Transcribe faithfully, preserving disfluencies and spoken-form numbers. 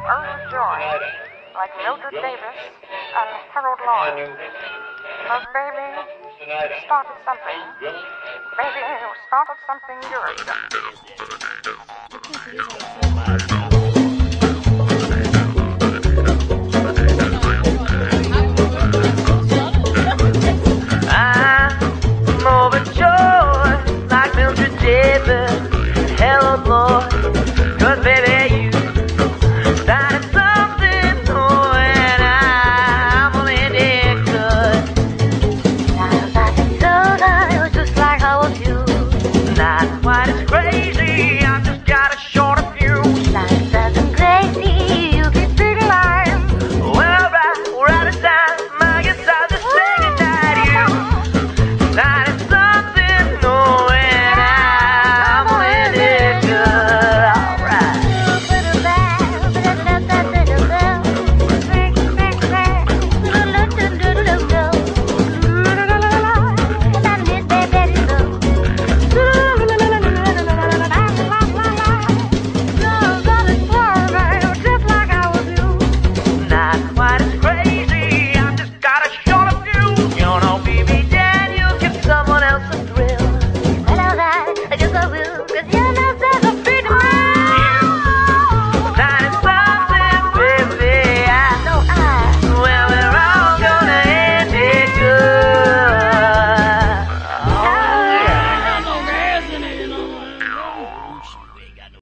Earl Joy, like Mildred Davis and Harold Lloyd. But baby, you started something. Baby, you started something good.